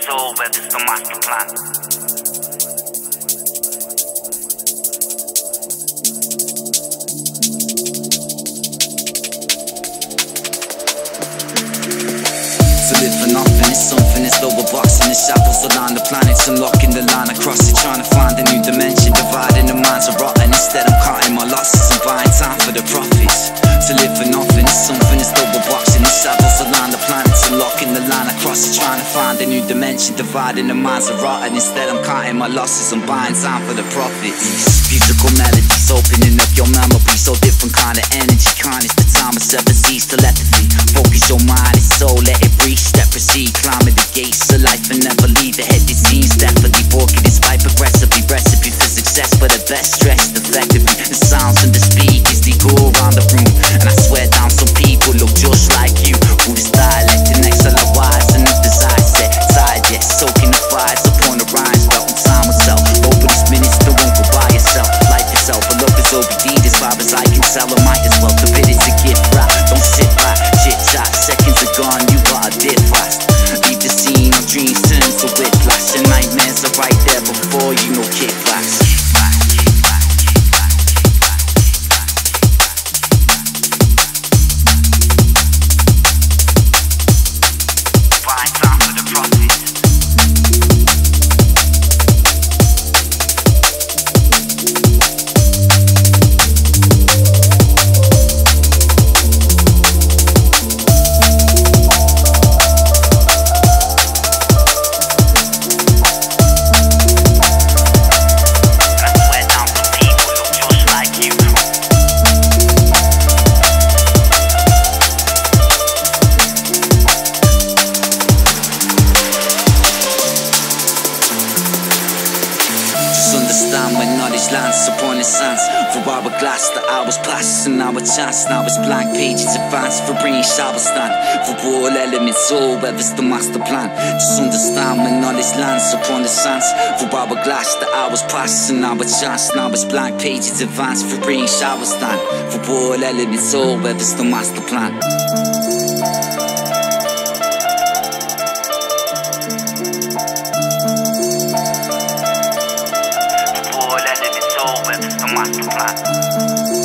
soul, whether it's the master plan. To live for nothing is something that's lower boxing the shadows align the planets, unlocking the line across it, trying to find a new dimension, dividing the minds are rotten. Instead I'm cutting my losses and buying time for the profits. To live for nothing is something that's lower boxing the shadows align the planets, unlocking the line across it, trying to find a new dimension, dividing the minds are rotten. Instead I'm cutting my losses and buying time for the profits. Musical melodies opening up your memory, so different kind of energy, kindness, the time has ever ceased telepathy. Focus your mind and soul, let it breathe. Step proceed, climbing the gates of life and never leave the head. It seems definitely walking this pipe aggressively. Recipe for success, but the best stressed effectively. The sounds and the speakers, they go around the room, and I swear down some people look just like you. Who this dialect and excellent wise and the desire set tired yet soaking the fires upon the rhymes. Felt in time will tell. Over these minutes, don't won't go by yourself. Life itself, but love is OBD. As far as I can tell, I might as well forbid it to get right. Don't sit back, chit chat. Seconds are gone, you gotta dip fast. Leave the scene, our dreams turn to whiplash, and nightmares are right there before you know kickbacks. Understand when knowledge lands upon the sands. For hourglass, the hours pass and our chance. Now it's blank pages advance, for brain showers stand. For all elements, all whether's the master plan. Just understand when knowledge lands upon the sands. For hourglass, the hours pass and our chance. Now it's blank pages advance, for brain showers stand. For all elements, all whether's the master plan. Masterplan.